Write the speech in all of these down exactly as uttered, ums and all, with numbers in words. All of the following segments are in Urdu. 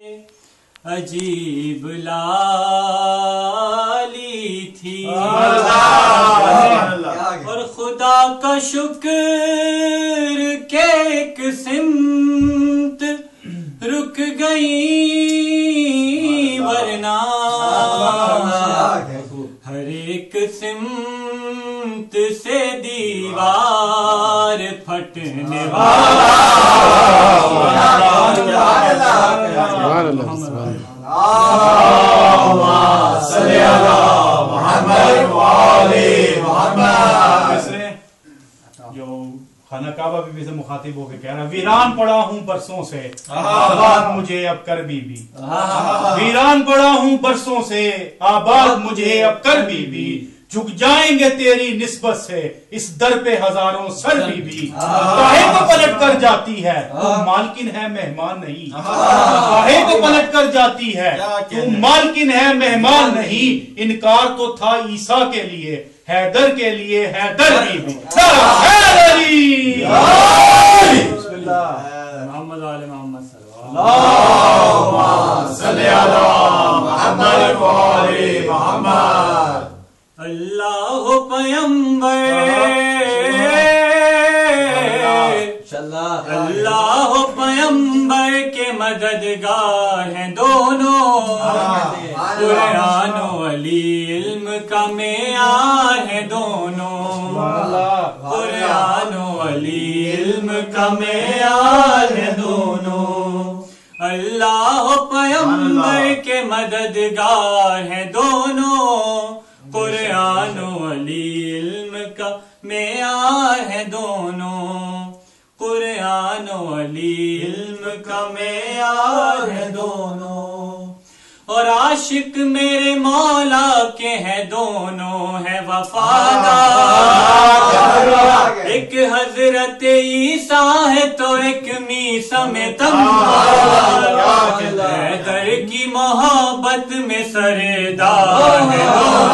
عجیب لالی تھی اور خدا کا شکر کہ ایک سمت رک گئی ورنہ ہر ایک سمت سے دیوار پھٹنے جو خانہ کعبہ بھی سے مخاطب ہو کے کہہ رہا ویران پڑا ہوں برسوں سے آباد مجھے اب کر بی بی ویران پڑا ہوں برسوں سے آباد مجھے اب کر بی بی جھک جائیں گے تیری نسبت سے اس در پہ ہزاروں سر بی بی کاہے کو پلٹ کر جاتی ہے تو مالکن ہے مہمان نہیں کاہے کو پلٹ کر جاتی ہے تو مالکن ہے مہمان نہیں انکار تو تھا عیسیٰ کے لیے حیدر کے لیے حیدر بی بی محمد آل محمد صلی اللہ پیمبر اللہ پیمبر کے مددگار ہیں دونوں قرآن و علی علم کا معیار ہے دونوں قرآن و علی علم کا معیار ہے دونوں اللہ پیمبر کے مددگار ہیں دونوں قرآن و علی علم کا معیار ہے دونوں قرآن و علی علم کا معیار ہے دونوں اور عاشق میرے مولا کے ہیں دونوں ہیں وفادار ایک حضرت عیسیٰ ہے تو ایک میسا میں تمہار حیدر کی محبت میں سردار ہے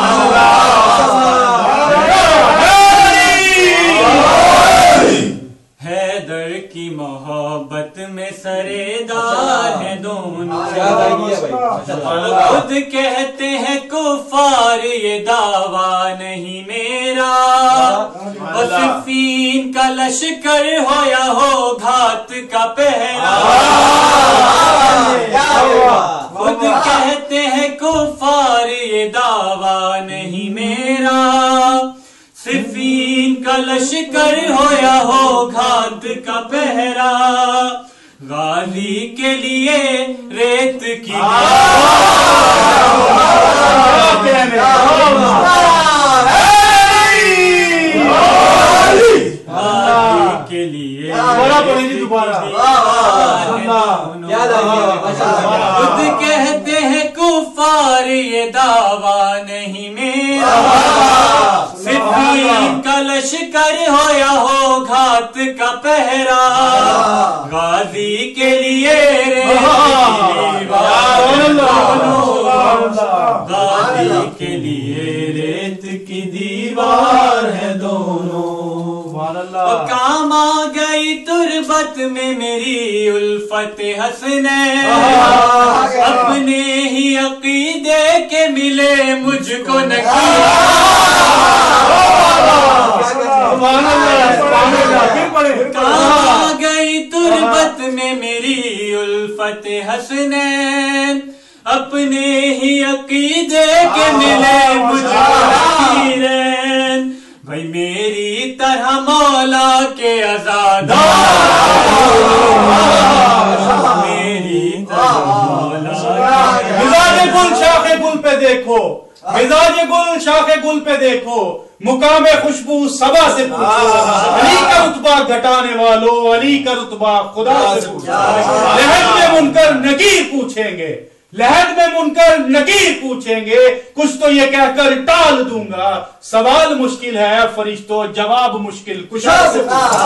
حیدر کی محبت میں سردار ہے دونوں خود کہتے ہیں کفار یہ دعویٰ نہیں میرا صفین کا لشکر ہو یا ہو گھات کا پہرا خود کہتے ہیں کفار یہ دعویٰ نہیں میرا صفین کا لشکر ہو یا ہو گھات کا پہرا غازی کے لیے ریت کی غازی کے لیے خود کہتے ہیں کفار یہ دعویٰ نہیں میرا صفین کا لشکر ہو یا ہو گھات کا پہرا غازی کے لیے غازی کے لیے ریت کی دیوار ہے دونوں کام آ گئی تربت میں میری الفت حسنین اپنے ہی عقیدے کے ملے مجھ کو نکیر کام آ گئی تربت میں میری الفت حسنین اپنے ہی عقیدے کے ملے مجھ کو نکیرین بھائی میری طرح مولا کے عزادار میری طرح مولا مزاج گل شاخ گل پہ دیکھو مزاج گل شاخ گل پہ دیکھو مقام خوشبو سبا سے پوچھو علی کا رتبہ گھٹانے والوں علی کا رتبہ خدا سے پوچھو لہد میں منکر نکیر پوچھیں گے لہد میں منکر نکیر پوچھیں گے کچھ تو یہ کہہ کر ٹال دوں گا سوال مشکل ہے فرشتوں جواب مشکل کشا سے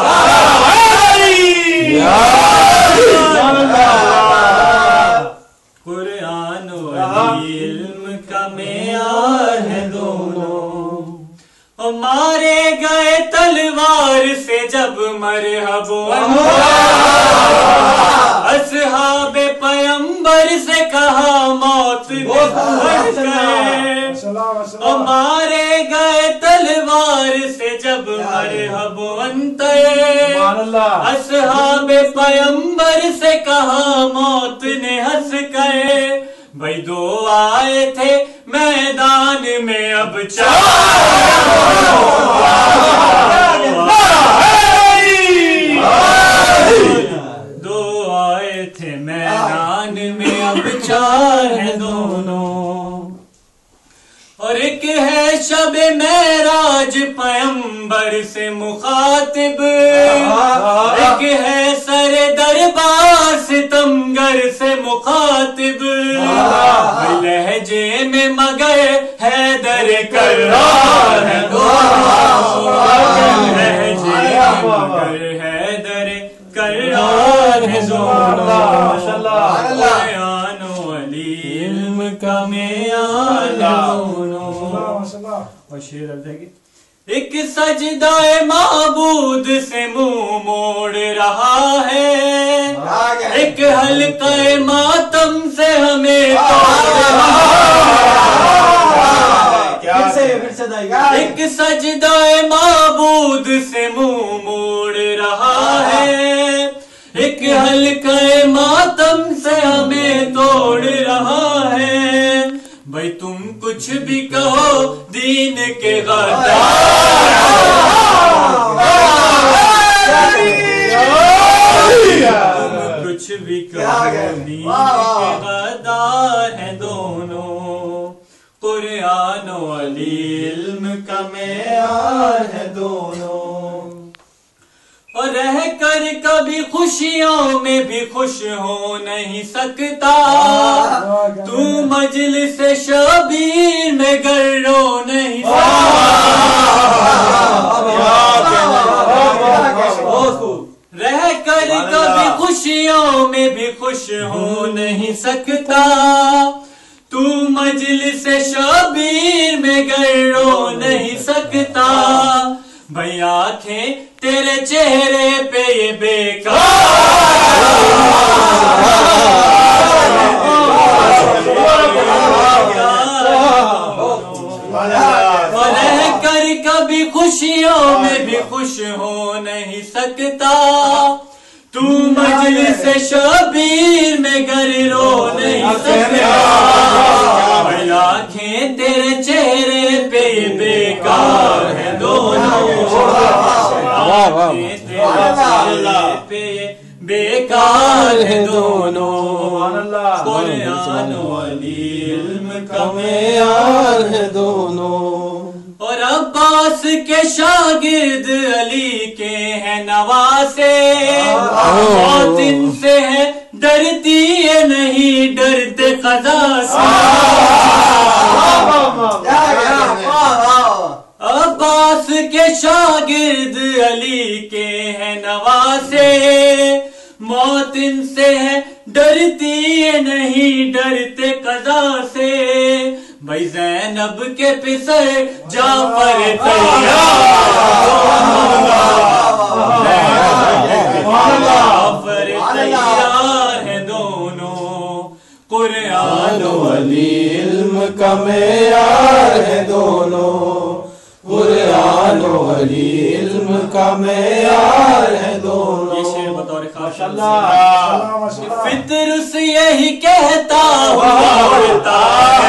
قرآن و علم کا معیار ہے دونوں مارے گئے تلوار سے جب مرحب اصحاب پیمبر से कहा मौत ने हंस गए, मारे गए तलवार से जब मरहब अंते, असहाबे पैगंबर से कहा मौत ने हंस गए, भाई दो आए थे मैदान में अब चार, दो आए थे मैदान में अब चार हैं दोनों, और एक है शब मेराज पैगंबर से मुखातिब, एक है सर दरबार सितमगर से मुखातिब, लहजे में मगर हैदर कर्रार है दोनों, लहजे में मगर हैदर कर्रार है दोनों, कुरानो अली इल्म का मेयान दोनों। और शेर अर्ज़ है कि एक सजदाए माबूद से मुंह मोड़ रहा है, एक हल्क़े मातम से हमें तोड़ रहा है, एक सजदाए माबूद से मुंह मोड़ रहा है, एक हल्क़े मातम से हमें तोड़ रहा है, भाई तुम कुछ भी कहो दीन के गद्दार, तुम कुछ भी कहो दीन के गद्दार हैं दोनों, कुरान और अली इल्म का मेयार है दोनों, और रह कर कभी खुशियों में भी खुश हो नहीं सकता, तू मजलिस शबीर में गर रो नहीं सकता, रह कर कभी खुशियों में भी खुश हो नहीं सकता, तू मजलिस शबीर में गर रो नहीं सकता, भाई आंखें तेरे चेहरे पे ये बेकार, रह कर कभी खुशियों में भी खुश हो नहीं सकता, तू मजलिस शबीर में गर रो नहीं सकता, भाई आंखें तेरे चेहरे पे ये बेकार है दोनों, पे बेकार है दोनों, कुरान और अली इल्म का मेयार है दोनों, और अब्बास के शागिर्द अली के हैं नवासे, मौत इनसे है डरती है नहीं डरते क़ज़ा से, अब्बास के शागिर्द अली के हैं नवासे, मौत इनसे है डरती है नहीं डरते क़ज़ा से, भाई ज़ैनब के पिसर जाफर तैयार, तैयार है दोनों, कुरान और अली इल्म का मेयार है दोनों, कुरान और अली इल्म का मेयार है दोनों। ये शेर बतौर खास फितर से यही कहता होता है,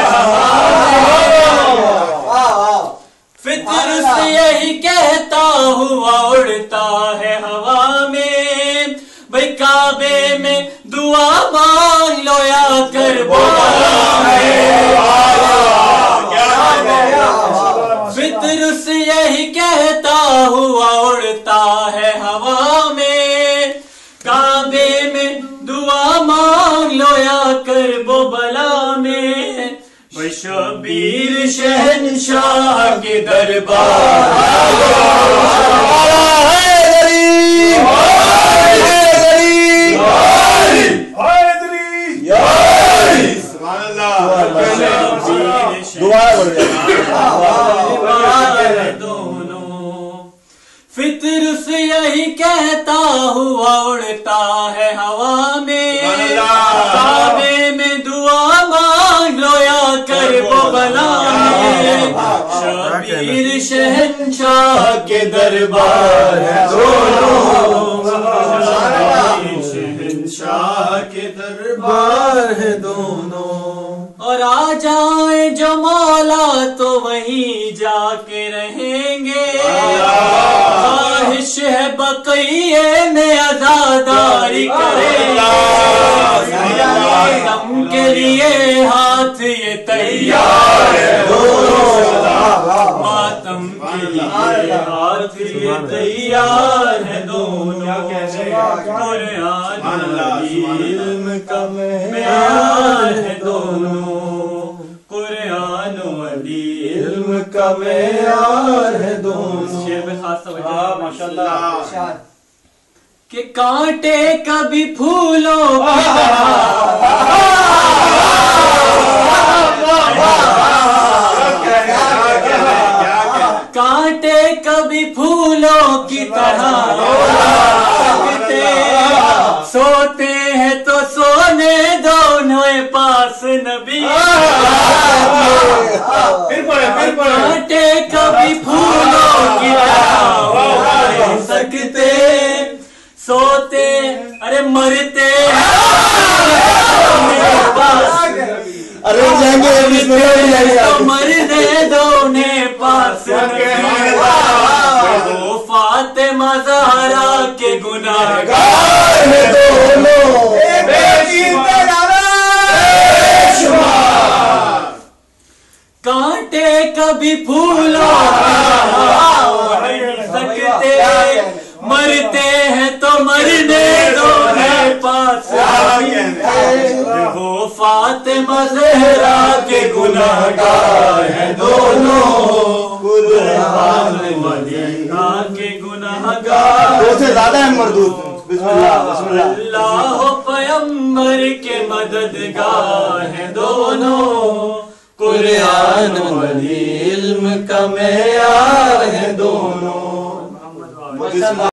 फितर से यही कहता हुआ उड़ता है हवा में, भाई काबे में दुआ मांग लो या कर फितर से यही कहता हुआ उड़ता है हवा में, काबे में दुआ मांग लो या कर बो बला में, भाई शबीर शहनशाह के दरबार, फितर से यही कहता हुआ उड़ता है हवा में, काबे में پیر شہنشاہ کے دربار ہے دونوں، پیر شہنشاہ کے دربار ہے دونوں، اور آ جائیں جو مولا تو وہیں جا کے رہیں گے، خواہش ہے بقیے میں عزاداری کریں گے، ماتم کے لیے ہاتھ یہ تیار ہے دونوں، ماتم کے لیے ہاتھ یہ تیار ہے دونوں، قرآن علم کا معیار ہے دونوں، قرآن علم کا معیار ہے دونوں۔ شعر میں خاص توجہ ماشاءاللہ، کہ کانٹے کبھی پھولوں کی کانٹے کبھی پھولوں کی طرح سوتے ہیں تو سونے دونوں پاس نبی، کانٹے کبھی پھولوں کی طرح سکتے سوتے ارے مرتے مرنے دونے پاس وہ فاطمہ زہرا کے گناہگار ہیں دونوں، کانٹے کبھی پھولوں سکتے مرتے ہیں تو مرنے دونے پاس، وہ فاطمہ زہرا کے گناہگار ہیں دونوں، قرآن علیہ کے گناہگار، دو سے زیادہ ہیں مردود۔ بسم اللہ بسم اللہ۔ اللہ پیغمبر کے مددگار ہیں دونوں، قرآن علم کا معیار ہے دونوں۔